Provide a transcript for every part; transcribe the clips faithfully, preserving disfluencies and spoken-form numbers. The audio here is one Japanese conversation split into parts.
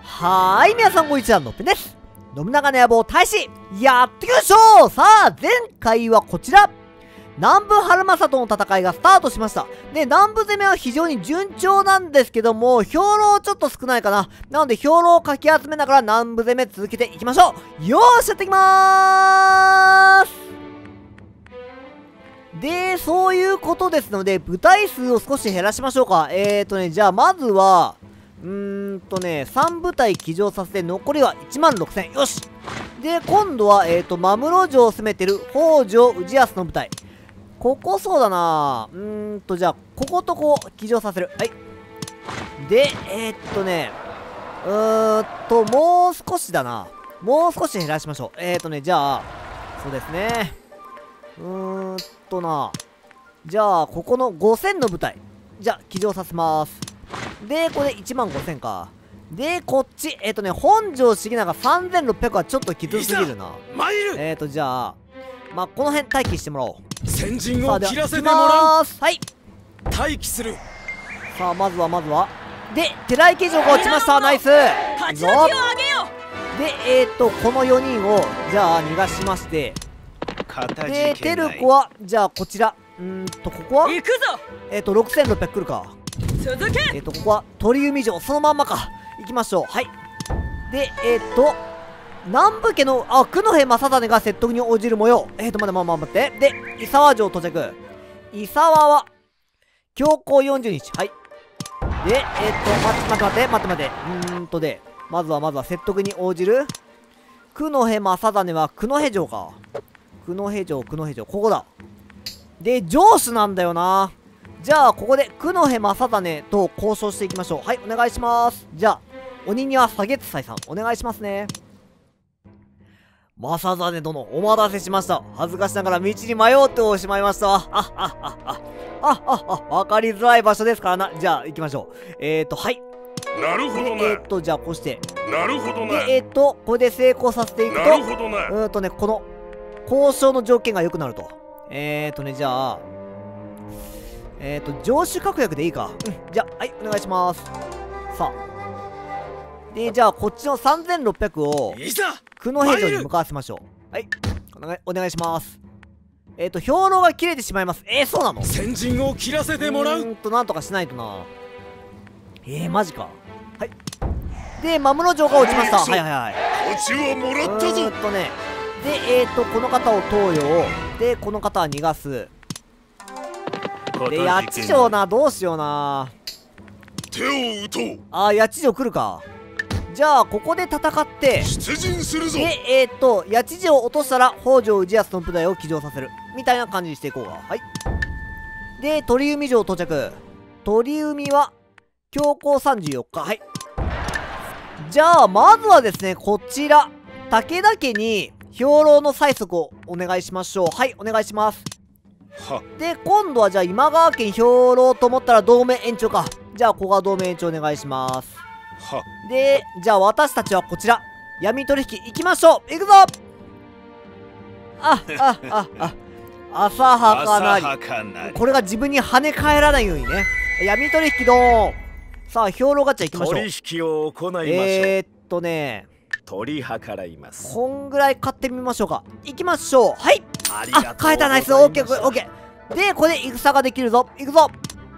はーい、皆さんこんにちは、のっぺです。信長の野望大使、やっていきましょう。さあ、前回はこちら。南部春政との戦いがスタートしました。で、南部攻めは非常に順調なんですけども、兵糧ちょっと少ないかな。なので、兵糧をかき集めながら南部攻め続けていきましょう。よーし、やっていきまーす。で、そういうことですので、部隊数を少し減らしましょうか。えーとね、じゃあ、まずは、うーんとね、さん部隊騎乗させて、残りはいちまんろくせん。よし。で、今度は、えーと、真室城を攻めてる北条氏康の部隊。ここそうだなうーんと、じゃあ、こことこう、騎乗させる。はい。で、えー、っとね、うーんと、もう少しだな。もう少し減らしましょう。えー、っとね、じゃあ、そうですね。うーんとな、じゃあ、ここのごせんの部隊。じゃあ、騎乗させます。で、これいちまんごせんか。で、こっち、えー、っとね、本庄重長さんぜんろっぴゃくはちょっときつすぎるな。えー、っと、じゃあ、まあ、この辺待機してもらおう。 先陣を切らせてもらう。 はい。 待機する。 さあ、まずはまずは。で、寺池城が落ちました。ナイス。 勝ち時を上げよう。で、えー、っと、このよにんを、じゃあ、逃がしまして。で、テルコは、じゃあ、こちら。うーんと、ここは行くぞ。 えー、っと、ろくせんろっぴゃく来るか。 続け。 えー、っと、ここは、鳥海城。そのまんまか。行きましょう。はい。で、えー、っと、南部家の、あ、九戸正種が説得に応じる模様。えーと、待って、まあまあ待って。で、伊沢城到着。伊沢は、強行よんじゅうにち。はい。で、えーと、待って待って待って、待って待って。うーんとで、まずはまずは説得に応じる。九戸正種は九戸城か。九戸城、九戸城。ここだ。で、城主なんだよな。じゃあ、ここで九戸正種と交渉していきましょう。はい、お願いします。じゃあ、鬼には下月斎さん、お願いしますね。正実殿、お待たせしました。恥ずかしながら道に迷ってしまいました。あっあっあっあ。あっあっあ。わかりづらい場所ですからな。じゃあ、行きましょう。えーと、はい。 なるほどな。 えーと、じゃあ、こうして。 なるほどな。 で、えーと、これで成功させていくと、 なるほどな。 うーんとね、この、交渉の条件が良くなると。えーとね、じゃあ、えーと、城主確約でいいか。うん。じゃあ、はい、お願いします。さあ。で、じゃあ、こっちのさんぜんろっぴゃくを、 いざ九戸城に向かわせましょう。はい。お願い、お願いします。えっ、ー、と、兵糧が切れてしまいます。えー、そうなの？ 先陣を切らせてもらう。 うーんと、なんとかしないとな。えー、マジか。はい。で、真室城が落ちました。はいはいはい。 土地はもらったぞ。 うーんとね。で、えっ、ー、と、この方を投与。で、この方は逃がす。で、八千城な、どうしような。 手を打とう。 あー、八千城来るか。じゃあ、ここで戦って、 出陣するぞ。 で、えー、っと、八千城を落としたら、北条氏康の部隊を騎乗させる。みたいな感じにしていこうか。はい。で、鳥海城到着。鳥海は、強行さんじゅうよっか。はい。じゃあ、まずはですね、こちら。武田家に、兵糧の催促をお願いしましょう。はい、お願いします。 はで、今度はじゃあ、今川県兵糧と思ったら、同盟延長か。じゃあ、ここが同盟延長お願いします。 はで、じゃあ私たちはこちら。闇取引行きましょう。行くぞ。あ、あ、あ、あ。浅はかなり。 浅はかなり。 これが自分に跳ね返らないようにね。闇取引ドーン。さあ、兵糧ガチャ行きましょう。 取引を行いましょう。 えーっとね。 取り計らいます。 こんぐらい買ってみましょうか。行きましょう。はい。 ありがとうございます。 あ、変えたナイス。オッケー、オッケー。で、これで戦ができるぞ。行くぞ。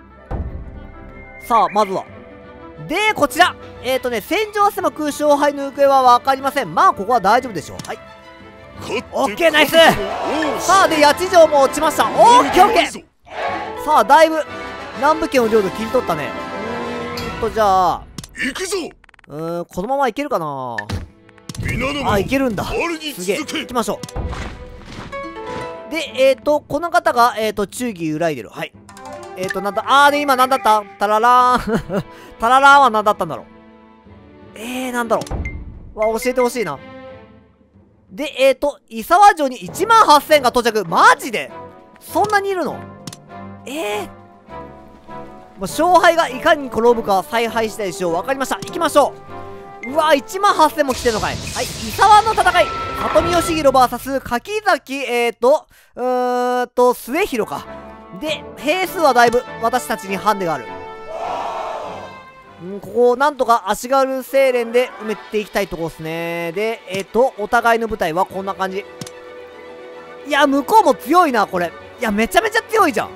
さあ、まずは。で、こちら。えっ、ー、とね、戦場は狭く勝敗の行方は分かりません。まあ、ここは大丈夫でしょう。はい。オッケー、ナイス。さあ、で、八千城も落ちました。オッケー、オッケー。さあ、だいぶ、南部県の領土切り取ったね。うーんと、じゃあ。 行くぞ。 うーん、このままいけるかな。あ、いけるんだ。すげえ。行きましょう。で、えっ、ー、と、この方が、えっ、ー、と、忠義裏いでる。はい。えっ、ー、と、なんだ、あーで、今なんだったタララーン。タララーンは何だったんだろう。えー、なんだろう。わ、教えてほしいな。で、えっ、ー、と、伊沢城にいちまんはっせんが到着。マジでそんなにいるの？えー。もう勝敗がいかに転ぶかは采配したいでしょう。わかりました。行きましょう。うわ、いちまんはっせんも来てんのかい。はい、伊沢の戦い。里見義弘 ブイエス 柿崎、えーと、うーんと、末広か。で、兵数はだいぶ私たちにハンデがある。 うん、ここをなんとか足軽精錬で埋めていきたいところですね。で、えっと、お互いの部隊はこんな感じ。いや、向こうも強いな、これ。いや、めちゃめちゃ強いじゃん。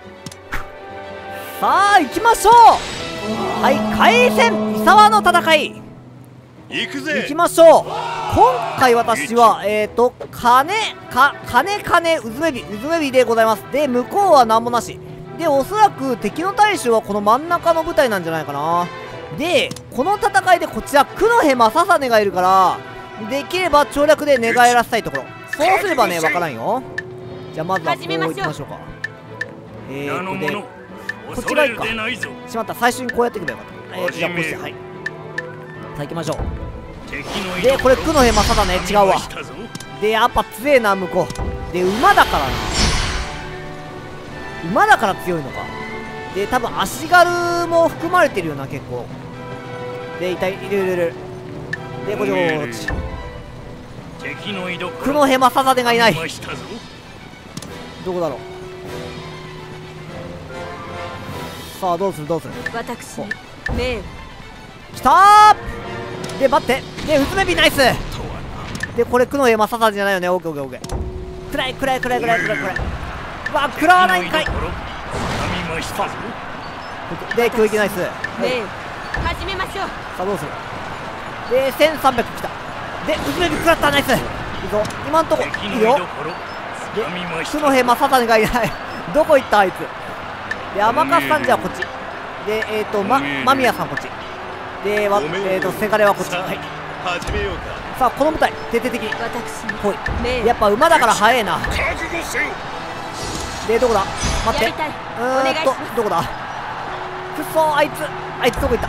さあ、行きましょう。はい、海戦三沢の戦い。 行くぜ。 行きましょう。今回私は、えっと、金、か、金、金、うずめび、うずめびでございます。で、向こうは何もなし。で、おそらく敵の大将はこの真ん中の部隊なんじゃないかな。で、この戦いでこちら、九戸正実がいるから、できれば長略で寝返らせたいところ。そうすればね、わからんよ。じゃあ、まずはこう行きましょうか。えーと、で、こっちがいいか。しまった、最初にこうやっていけばよかった。えーと、じゃあこうして、はい。さあ行きましょう。で、これ、九戸正実ね、違うわ。で、やっぱ強えな、向こう。で、馬だからな。馬だから強いのか。で、多分足軽も含まれてるよな、結構。で、いたい、いるいるいる。で、こっちこっち。九戸正実がいない。どこだろう。さあ、どうするどうする。 私に命を。 きたー。で、待って。で、うずめびナイス。で、これ九戸正実じゃないよね。オッケーオッケーオッケー。暗い暗い暗い暗い暗い暗い。うわ、食らわないんかい。で、教育ナイス。 命を始めましょう。 さあ、どうする。で、せんさんびゃくきた。で、うずめび食らった。ナイス。いいぞ。今んとこいいよ。で、九戸正実がいない。どこ行ったあいつ。で、天笠さんじゃあこっち。で、えっと、ま、間宮さんこっち。で、わ、えっと、せがれはこっち。はい。さあ、この舞台、徹底的に。 私にほい。やっぱ馬だから速えな。で、どこだ。待って。うーんと、どこだ。くそ、あいつ。あいつどこ行った。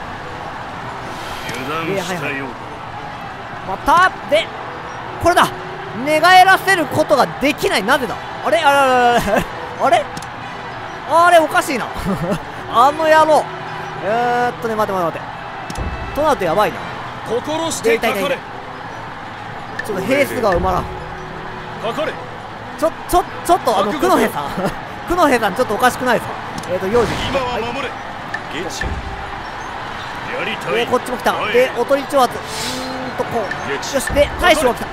で、はいはい。また。で、これだ。寝返らせることができない。なぜだ。あれあれあれあれあれあれおかしいな。あの野郎。えーっとね、待て待て待て。となるとやばいな。 心してかかれ。 ちょっと兵数が埋まらん。 かかれ。 ちょ、ちょ、ちょっとあの、九戸さん。九戸さんちょっとおかしくないですか。えーっと、幼児。 今は守れ。ゲチ。やりたい。 で、こっちも来た。で、おとり挑発。うーんと、こう。よし、で、大将が来た。で、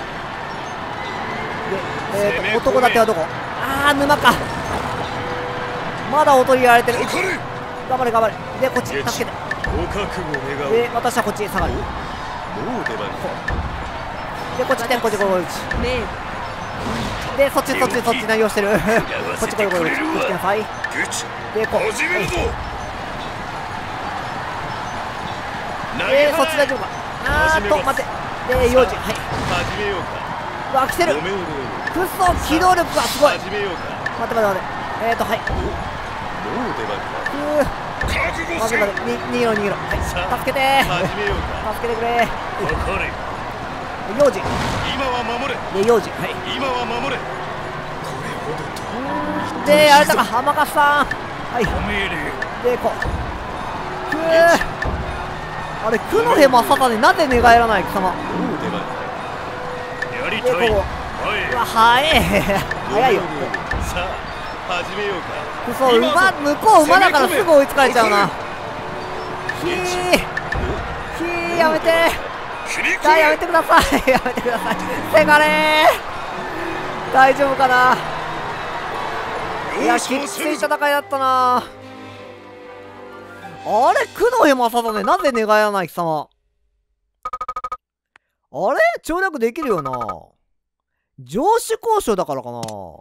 えーっと、男立てはどこ。あー、沼か。まだおとりやられてる。頑張れ頑張れ。で、こっち助けて。で、私はこっち下がる。で、こっち来て、こっちこっち。で、そっちそっちそっち何をしてる。こっちこっちこっち来てなさい。で、こう。で、そっち大丈夫か。あーっと、待って。で、幼児。はい。うわ、来てる。くっそ、機動力がすごい。待って待って待って。えーっと、はい。ふぅ。待って待って、に逃げろ逃げろ。はい、助けてー。助けてくれー。幼児。 今は守れ。 で、幼児。はい。 今は守れ。 で、あれだか、浜勝さん。はい。で、こう。ふぅ。あれ、九戸正実なぜ寝返らない貴様。で、こう。うわ、早え。早いよ。 始めようか。 そう、馬、向こう馬だからすぐ追いつかれちゃうな。ひーひー、やめてー。あ、やめてください。やめてください。せがれー。大丈夫かな。いや、きっつい戦いだったな。あれ、九戸正実なぜ寝返らない貴様。あれ、跳躍できるよな。上司交渉だからかな。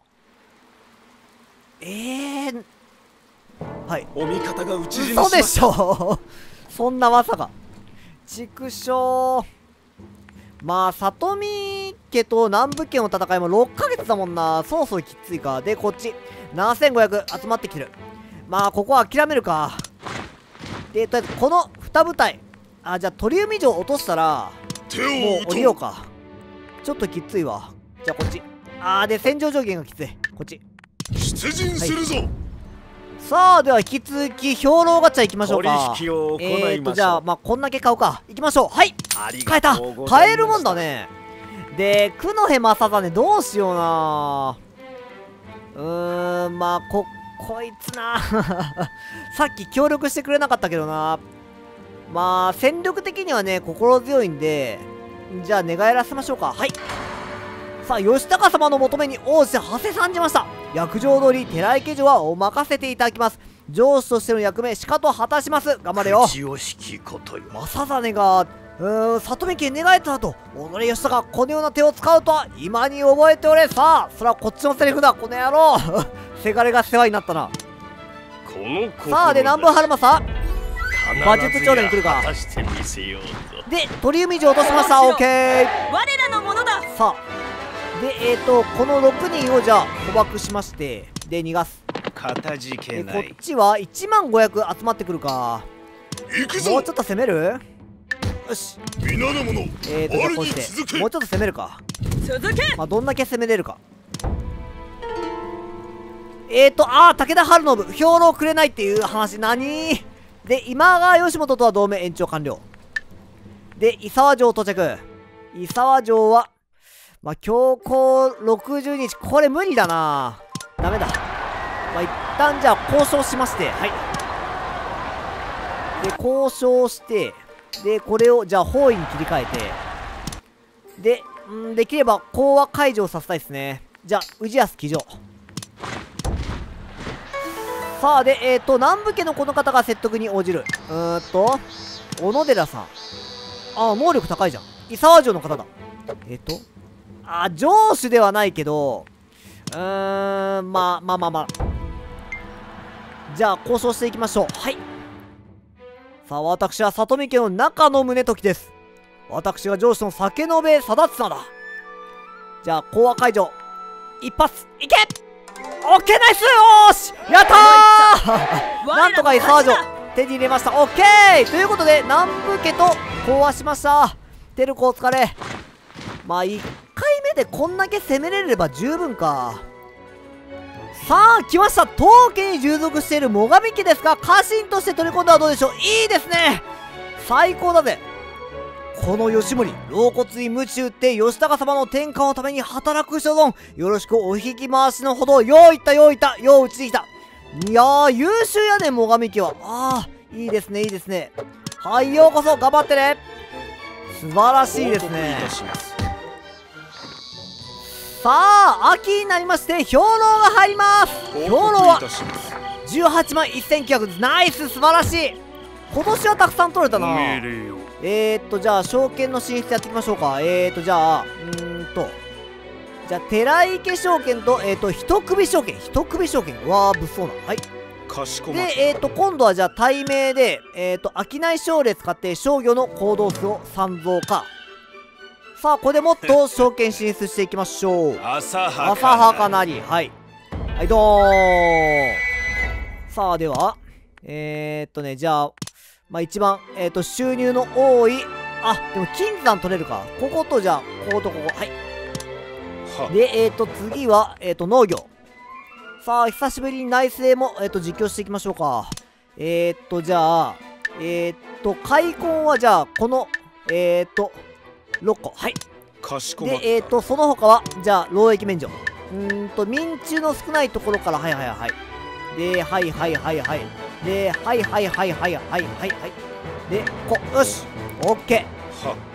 ええー、はい。 お味方が討ち死にしそうでしょそんなまさか。畜生。まあ、里見家と南部家の戦いもろっかげつだもんな。そろそろきついか。で、こっち。ななせんごひゃく集まってきてる。まあ、ここは諦めるか。で、とりあえず、このに部隊。あ、じゃあ、鳥海城落としたら、もう降りようか。ちょっときついわ。じゃあ、こっち。あー、で、戦場上限がきつい。こっち。 出陣するぞ、はい、 さあ、では引き続き兵糧ガチャ行きましょうか。 取引を行いましょう。 えーとじゃあ、まあ、こんだけ買うか。行きましょう。はい、買えた。買えるもんだね。で、九戸正実どうしような。うーん、まあ、ここいつなさっき協力してくれなかったけどな。 まあ戦力的にはね心強いんで、じゃあ寝返らせましょうか。はい。さあ義高様の求めに応じて馳せ参じました。約定通り寺池城はお任せていただきます。上司としての役目しかと果たします。頑張れよ。 口を引きことよ。 正実がうーん里見家に寝返った後、己義高このような手を使うとは今に覚えておれ。さあそれはこっちのセリフだこの野郎せがれが世話になったな。 このさあで南部春政馬術頂で戴に来るか。 果たしてみせようぞ。 で鳥海城落としました。オッケー。 我らのものだ。 さあでえーとこのろくにんをじゃあ捕獲しまして、で逃がす。 かたじけでこっない。 ちはいちまんごひゃく集まってくるか。 行くぞ。 もうちょっと攻める。よし。 皆の者、 えーとじゃあこう我にして続け。 もうちょっと攻めるか。 続け。 まあどんだけ攻めれるか。えーとああ武田晴信兵糧くれないっていう話。何で今川義元とは同盟延長完了で伊沢城到着。伊沢城はまあ強行ろくじゅうにち、これ無理だな。ダメだ。まあ一旦じゃあ交渉しまして、はいで交渉して、でこれをじゃあ包囲に切り替えて、でんできれば講和解除させたいですね。じゃあ氏康騎乗。さあでえっ、ー、と南部家のこの方が説得に応じる。うーんと小野寺さん、ああ能力高いじゃん。伊沢城の方だ。えっ、ー、とあ城主ではないけど、うーんまあまあまあまあじゃあ交渉していきましょう。はい。さあ私は里見家の中野宗時です。私が城主の酒延貞綱だ。じゃあ講和解除一発いけ。オッケーナイス。よーしやったーなんとか伊沢城手に入れました。オッケーということで南部家と講和しました。テルコお疲れ。まあいっかいめでこんだけ攻めれれば十分か。さあ来ました。当家に従属している最上家ですが家臣として取り込んだらどうでしょう。いいですね。最高だぜ。この吉森老骨に鞭打って義高様の天下のために働く所存よろしくお引き回しのほど。よういったよういったよう打ちに来た。いやー優秀やね最上家は。ああいいですねいいですね。はいようこそ頑張ってね。素晴らしいですね。さあ秋になりまして兵糧が入ります。兵糧はじゅうはちまんせんきゅうひゃく。ナイス素晴らしい。今年はたくさん取れたな。えーっとじゃあ証券の進出やっていきましょうか。えーっとじゃあうーんとじゃあ寺池証券とえーっと一首証券一首証券。うわー物騒な。はいかしこでまった。 えーっと今度はじゃあ対名でえーっと商い奨励使って商業の行動数をさん増か。さあこれでもっと証券進出していきましょう。 浅はか浅はかなり。はいはいどーん。さあではえー、っとねじゃあまあ一番えー、っと収入の多いあでも金山取れるか。こことじゃあこことここ。はいはでえー、っと次はえー、っと農業。さあ久しぶりに内政もえー、っと実況していきましょうか。えー、っとじゃあえー、っと開墾はじゃあこのえー、っとろっこ。はいかしこまっでえー、っとその他はじゃあ労役免除。うーんと民中の少ないところから。はいはいはいではいはいはいはいではいはいはいはいはいはいはいでこよしオッケー。 た。は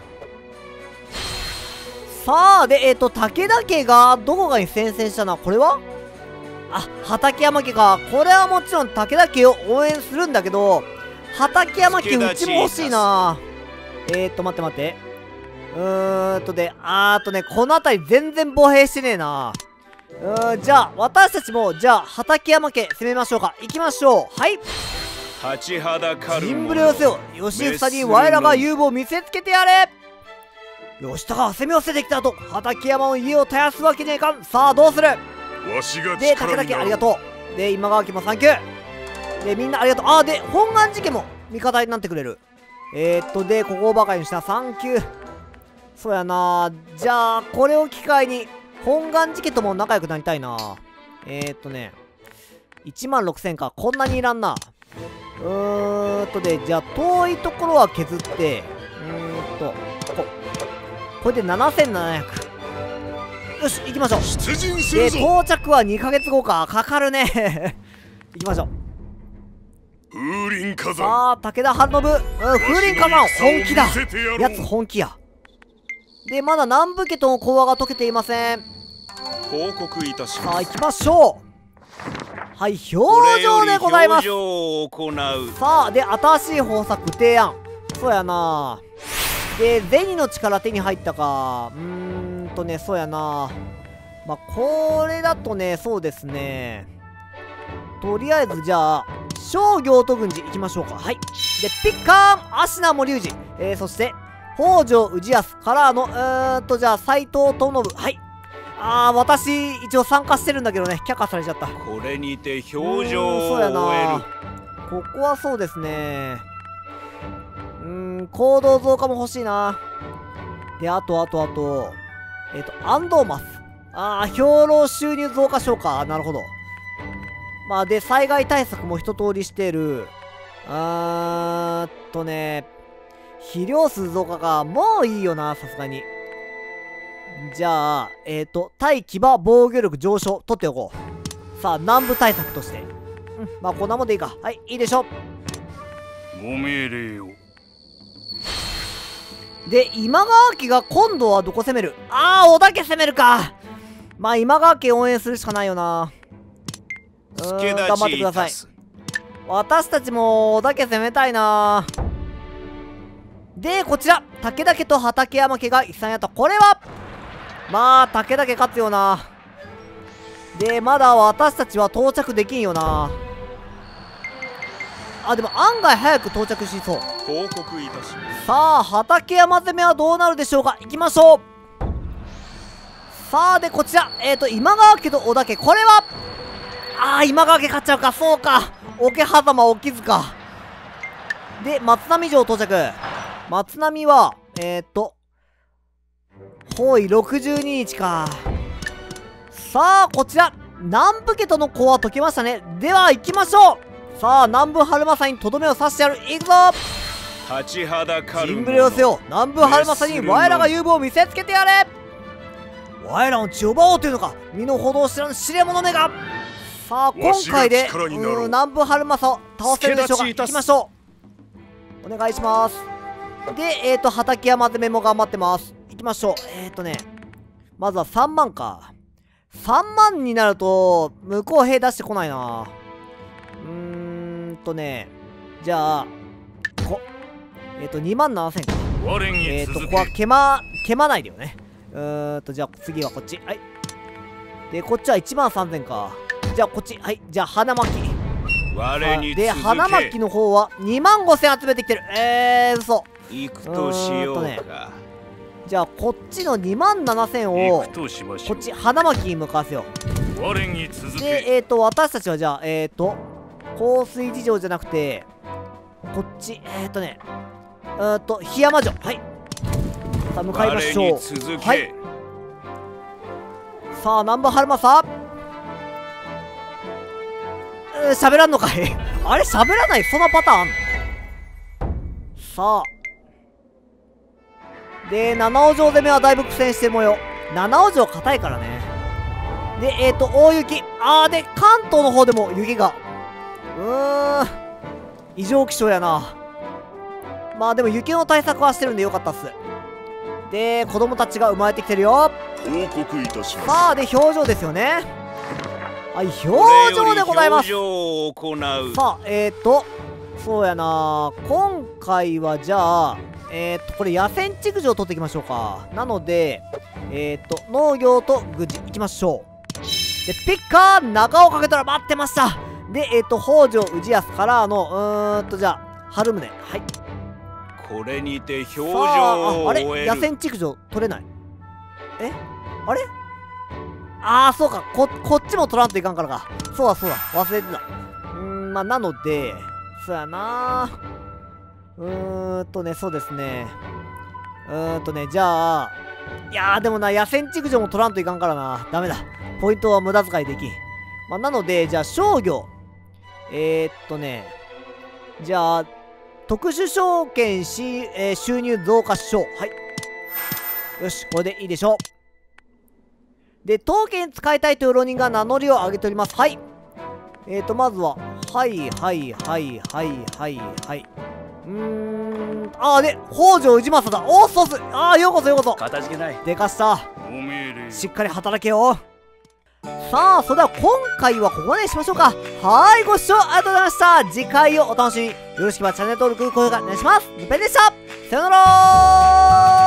さあでえっ、ー、と武田家がどこかに宣戦したのはこれはあ畠山家か。これはもちろん武田家を応援するんだけど畠山家うちも欲しいな。えーっと待って待ってうーんとであーっとねこの辺り全然歩兵してねえな。うーんじゃあ私たちもじゃあ畠山家攻めましょうか。行きましょう。はい立ちはだかる陣ぶれをせよ義房に我らが勇武を見せつけてやれ。義高が攻め寄せてきた後畠山の家を絶やすわけにはいかん。さあどうする。 わしがで武力になる。 田家ありがとう。で今川家もサンキュー。でみんなありがとう。あーで本願寺家も味方になってくれる。えー、っとでここをばかりにしたサンキュー。そうやな。じゃあこれを機会に本願寺家とも仲良くなりたいな。えー、っとねいちまんろくせんか。こんなにいらんな。うーんとでじゃあ遠いところは削ってうーんとここれでななせんななひゃく。よし行きましょう。 出陣すでるぞ。 到着はにかげつごか。かかるね行きましょう。 風林火山。 さあ、武田晴信。うん、風林火山、本気だ。やつ本気や。で、まだ南部家との講和が解けていません。 報告いたします。 さあ、行きましょう。はい、表情でございます。 表情を行う。 さあ、で、新しい方策提案。そうやな。で、銭の力手に入ったか。うーんとね、そうやな。まあ、これだとね、そうですね。とりあえず、じゃあ、商業と軍事行きましょうか。はい。で、ピッカーン、芦名森氏。えー、そして、北条氏康からの、うーんと、じゃあ、斎藤友信。はい。あー、私、一応参加してるんだけどね、却下されちゃった。 これにて表情をそうや終えな。 る。 ここはそうですね。うーん、行動増加も欲しいな。で、あと、あと、あと、えっと、アンドーマス。あー、兵糧収入増加しようか。なるほど。まあ、で、災害対策も一通りしてる。あーっとね、肥料数増加か。もういいよな、さすがに。じゃあ、えっと、対騎馬防御力上昇、取っておこう。さあ、南部対策として。うん、まあ、こんなもんでいいか。はい、いいでしょ。 ご命令を。 で、今川家が今度はどこ攻める？あー、織田家攻めるか。まあ、今川家応援するしかないよな。うーん、 助頑張ってください。私たちも織田家攻めたいな。で、こちら、武田家と畠山家が一緒にやった。これは、まあ、武田家勝つよな。で、まだ私たちは到着できんよな。あ、でも案外早く到着しそう。 報告いたします。 さあ、畠山攻めはどうなるでしょうか。行きましょう。さあ、で、こちら、えっと、今川家と織田家。これは、ああ、今川家勝っちゃうか。そうか。桶狭間起きずか。で、松並城到着。松並は、えっと、包囲ろくじゅうににちか。さあ、こちら、南部家との講和解けましたね。では、行きましょう。さあ、南部春政にとどめを刺してやる。行くぞ。 立ちはだかるジングレをせよ。南部春政に我らが勇武を見せつけてやれ。我らの血を奪おうというのか。身の程を知らぬ知れ者めが。さあ、今回でうーん南部春政を倒せるでしょうか。行きましょう。お願いします。で、えっと、畠山攻めも頑張ってます。行きましょう。えっとね、まずはさんまんか。さんまんになると、向こう兵出してこないな。うーんとね、じゃあ、こ、えっと、にまんななせんか。えっと、ここはけま、けまないでよね。うーんと、じゃあ次はこっち。はい。で、こっちはいちまんさんぜんか。じゃあこっち。はい。じゃあ花巻。 我にで、花巻の方はにまんごせん集めてきてる。えー、嘘。 行くとしようか。 ね、じゃあこっちのにまんななせんをこっち花巻に向かわせよう。で、えっ、ー、と私たちはじゃあえっ、ー、と香水事情じゃなくてこっちえっ、ー、とねえっ、ー、と檜山城。はい。さあ向かいましょう。はい。さあ南部春政喋らんのかいあれ喋らない。そんなパターンあんの。さあで、七尾城攻めはだいぶ苦戦してる模様。七尾城硬いからね。で、えっ、ー、と、大雪。あー、で、関東の方でも雪が。うーん。異常気象やな。まあでも雪の対策はしてるんでよかったっす。で、子供たちが生まれてきてるよ。 報告いたします。 さあ、で、表情ですよね。はい、表情でございます。さあ、えっ、ー、と、そうやな。今回はじゃあ、えー、っと、これ野戦築城を取っていきましょうか。なので、えー、っと、農業と軍事いきましょう。で、ピッカー中をかけたら待ってました。で、えー、っと、北条氏康からの、うーんと、じゃあ、春宗。はい。 これにて表情を終える。あれ野戦築城取れない。えあれあー、そうか。こ、こっちも取らんといかんからか。そうだそうだ。忘れてた。うーん、まあ、なので、そうやなー。うーんとね、そうですね。うーんとね、じゃあ、いやーでもな、野戦築城も取らんといかんからな。ダメだ。ポイントは無駄遣いできん。まあ、なので、じゃあ、商業。えー、っとね、じゃあ、特殊証券し、えー、収入増加賞。はい。よし、これでいいでしょう。で、当家に使いたいという浪人が名乗りを上げております。はい。えーと、まずは、 はいはいはいはいはいはい。うーん、あーで、北条氏政だ。おっそうっす。ああ、ようこそようこそ。 かたじけない。 でかした。 ご命令しっかり働けよ。さあ、それでは今回はここまでにしましょうか。はーい、ご視聴ありがとうございました。次回をお楽しみに。よろしければチャンネル登録、高評価お願いします。ルペンでした。さよならー。